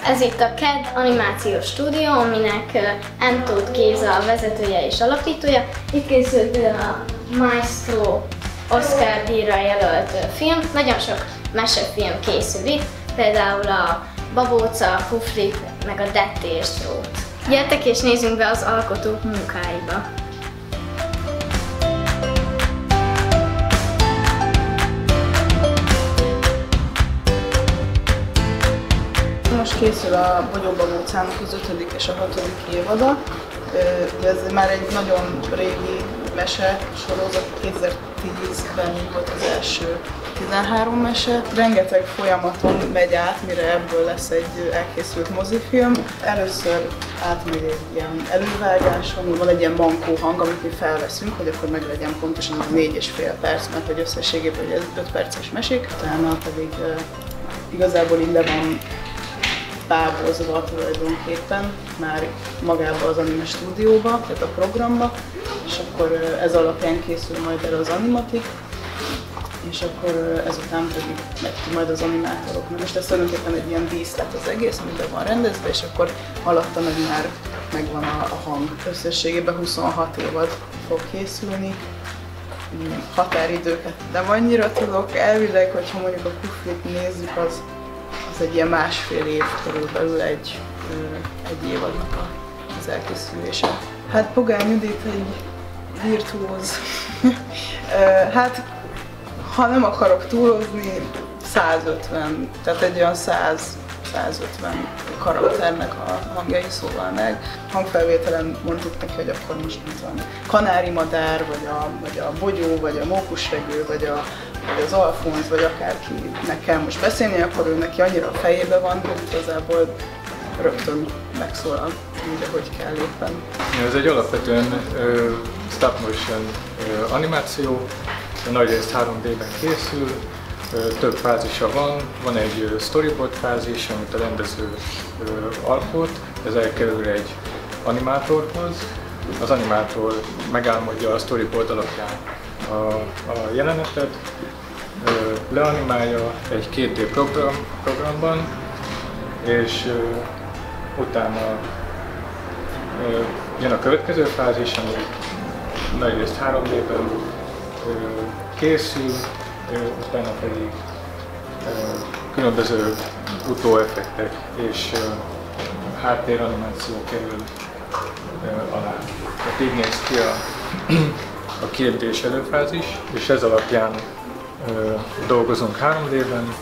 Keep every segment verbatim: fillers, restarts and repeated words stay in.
Ez itt a ká e dé Animációs Stúdió, aminek M. Tóth Géza a vezetője és alapítója. Itt készült a Maestro Oscar-díjra jelölt film. Nagyon sok mesefilm készül itt, például a Babóca, Pufrik, meg a Detti és Drót. Gyertek és nézzünk be az alkotók munkáiba! Most készül a Bogyó Babócának az ötödik és a hatodik évada. Ez már egy nagyon régi mese sorozat, kétezer-tízben volt az első tizenhárom mese. Rengeteg folyamaton megy át, mire ebből lesz egy elkészült mozifilm. Először átmegy egy ilyen elővágáson, van egy ilyen mankó hang, amit mi felveszünk, hogy akkor meg legyen pontosan négy és fél perc, mert hogy összességében hogy ez öt perces mesék. Utána pedig uh, igazából így le van bábozva tulajdonképpen már magába az anime stúdióba, tehát a programba, és akkor ez alapján készül majd el az animatik, és akkor ezután pedig megy ki majd az animátoroknak. Most ez tulajdonképpen egy ilyen díszlet az egész, amiben van rendezve, és akkor alatta meg már megvan a, a hang. Összességében huszonhat évad fog készülni. Határidőket nem annyira tudok, elvileg, hogyha mondjuk a Pufrit nézzük, az az egy ilyen másfél év körülbelül egy, egy évadnak az elkészülése. Hát Pogány Judit egy virtuóz. Hát, ha nem akarok túlozni, százötven, tehát egy olyan száz-százötven karakternek a hangjai szólal meg. Hangfelvételen mondtuk neki, hogy akkor most mit van, kanári madár, vagy a, vagy a bogyó, vagy a mókusregő, vagy a vagy az Alfonz, vagy akárkinek kell most beszélni, akkor ő neki annyira a fejébe van, hogy igazából rögtön megszólal úgy, ahogy kell éppen. Ez egy alapvetően uh, stop motion uh, animáció, nagyrészt három dében készül, uh, több fázisa van, van egy uh, storyboard fázis, amit a rendező uh, alkot, ez elkerül egy animátorhoz, az animátor megálmodja a storyboard alapján a, a jelenetet, leanimálja egy két dé program, programban, és uh, utána uh, jön a következő fázis, ami nagyrészt három dében uh, készül, uh, utána pedig uh, különböző utóeffektek és uh, háttéranimáció kerül uh, alá. Tehát így néz ki a, a két dés előfázis, és ez alapján Ö, dolgozunk három dében,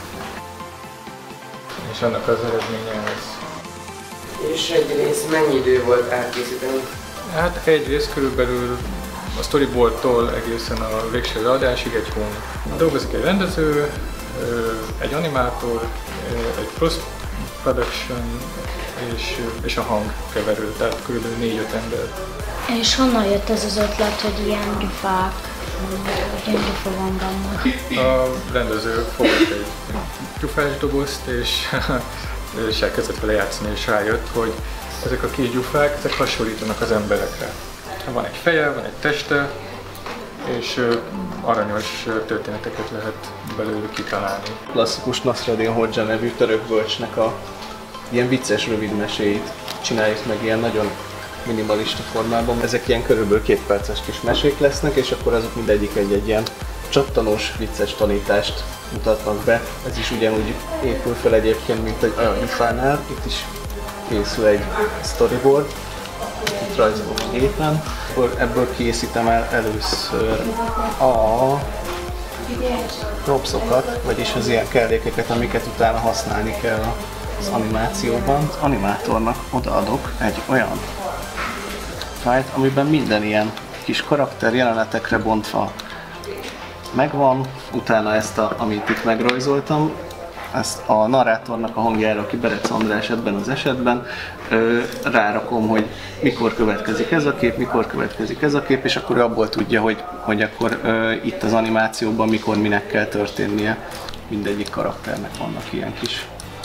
és annak az eredménye ez. És egy rész mennyi idő volt elkészíteni? Hát egy rész körülbelül a storyboardtól egészen a végső adásig egy hónap. Dolgozik egy rendező, egy animátor, egy post-production és, és a hangkeverő, tehát körülbelül négy-öt ember. És honnan jött ez az ötlet, hogy ilyen gyufák, ilyen gyufa van benne? A rendező fogott egy gyufás dobozt, és, és elkezdett vele játszani, és rájött, hogy ezek a kis gyufák, ezek hasonlítanak az emberekre. Van egy feje, van egy teste, és aranyos történeteket lehet belőlük kitalálni. Klasszikus Nasreddin Hodzsa nevű török bölcsnek a ilyen vicces rövid meséit csináljuk meg ilyen nagyon minimalista formában. Ezek ilyen körülbelül két perces kis mesék lesznek, és akkor azok mindegyik egy-egy ilyen csattanós, vicces tanítást mutatnak be. Ez is ugyanúgy épül fel egyébként, mint egy olyan gyufánál. Itt is készül egy storyboard, itt rajzolok gépen. Akkor ebből készítem el először a propsokat, vagyis az ilyen kellékeket, amiket utána használni kell az animációban. Az animátornak odaadok egy olyan fájlt, amiben minden ilyen kis karakter jelenetekre bontva megvan. Utána ezt, a, amit itt megrajzoltam, ezt a narrátornak a hangjára, aki Berec András ebben az esetben, ö, rárakom, hogy mikor következik ez a kép, mikor következik ez a kép, és akkor abból tudja, hogy, hogy akkor ö, itt az animációban mikor minek kell történnie. Mindegyik karakternek vannak ilyen kis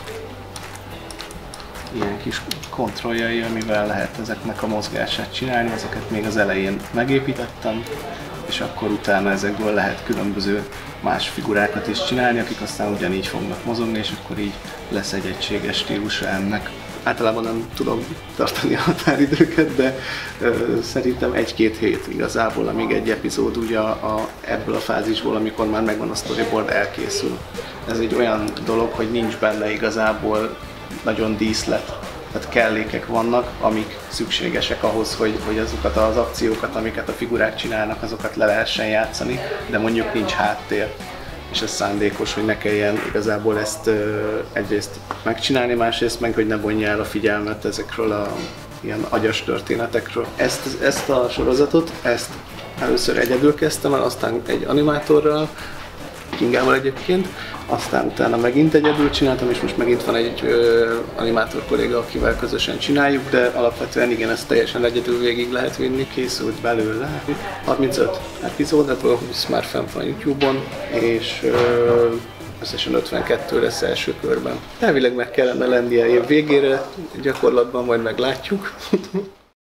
ilyen kis kontrolljai, amivel lehet ezeknek a mozgását csinálni, ezeket még az elején megépítettem, és akkor utána ezekből lehet különböző más figurákat is csinálni, akik aztán ugyanígy fognak mozogni, és akkor így lesz egy egységes stílusa ennek. Általában nem tudom tartani a határidőket, de ö, szerintem egy-két hét igazából, amíg egy epizód ugye a, a, ebből a fázisból, amikor már megvan a storyboard, elkészül. Ez egy olyan dolog, hogy nincs benne igazából nagyon díszlet. Tehát kellékek vannak, amik szükségesek ahhoz, hogy, hogy azokat az akciókat, amiket a figurák csinálnak, azokat le lehessen játszani, de mondjuk nincs háttér. És ez szándékos, hogy ne kelljen igazából ezt ö, egyrészt megcsinálni, másrészt meg, hogy ne vonja el a figyelmet ezekről a ilyen agyas történetekről. Ezt, ezt a sorozatot, ezt először egyedül kezdtem el, aztán egy animátorral, Kingával egyébként, aztán utána megint egyedül csináltam, és most megint van egy ö, animátor kolléga, akivel közösen csináljuk, de alapvetően igen, ezt teljesen egyedül végig lehet vinni. Készült belőle harmincöt epizód, ebből húsz már fenn van YouTube-on, és ö, összesen ötvenkettő lesz első körben. Elvileg meg kellene lennie év végére, gyakorlatban majd meglátjuk.